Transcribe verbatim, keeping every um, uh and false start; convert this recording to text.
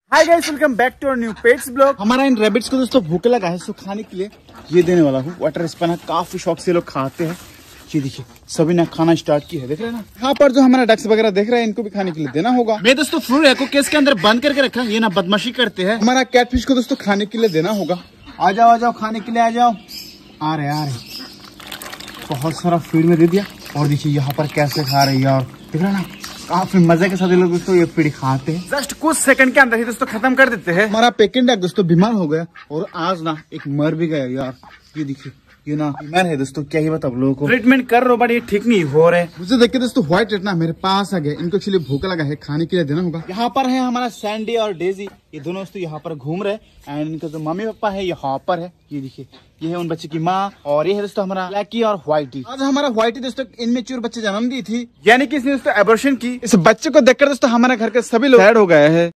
Hi guys, welcome back to our new pets blog. हमारा इन rabbits को दोस्तों भूख लगा है, सो खाने के लिए ये देने वाला हूँ। वाटर स्पन है, काफी शौक से लोग खाते हैं। ये देखिए सभी ने खाना स्टार्ट किया है, देख रहे हैं ना। यहाँ पर जो हमारा डक्स वगैरह देख रहे हैं, इनको भी खाने के लिए देना होगा। मैं दोस्तों फ्रूट को केस के अंदर बंद करके रखा, ये ना बदमाशी करते हैं। हमारा कैटफिश को दोस्तों खाने के लिए देना होगा। आ जाओ आ जाओ, खाने के लिए आ जाओ। आ रहे आ रहे बहुत सारा फीड में दे दिया, और देखिए यहाँ पर कैसे खा रही है, और देख रहे ना काफी मजे के साथ ये लोग दोस्तों ये फीड खाते हैं। जस्ट कुछ सेकंड के अंदर ही दोस्तों खत्म कर देते हैं। हमारा पेकिंग डक दोस्तों बीमार हो गया, और आज ना एक मर भी गया यार। ये देखिए ये ना बीमार है दोस्तों, क्या ही बताओ लोगों को। ट्रीटमेंट कर रहा हूँ बट ये ठीक नहीं हो रहे। मुझे देख के दोस्तों व्हाइट रेट ना मेरे पास आ गया। इनको एक्चुअली भूख लगा है, खाने के लिए देना होगा। यहाँ पर है हमारा सैंडी और डेजी, ये दोनों दोस्तों यहाँ पर घूम रहे। एंड इनका जो मम्मी पापा है यहाँ पर है, ये देखिए ये है उन बच्चे की माँ, और ये है दोस्तों हमारा ब्लैकी और व्हाइटी। आज हमारा व्हाइटी दोस्तों इनमेच्योर बच्चे जन्म दी थी, यानी कि इसने दोस्तों एबॉर्शन की। इस बच्चे को देखकर दोस्तों हमारे घर के सभी लोग सैड हो गए हैं।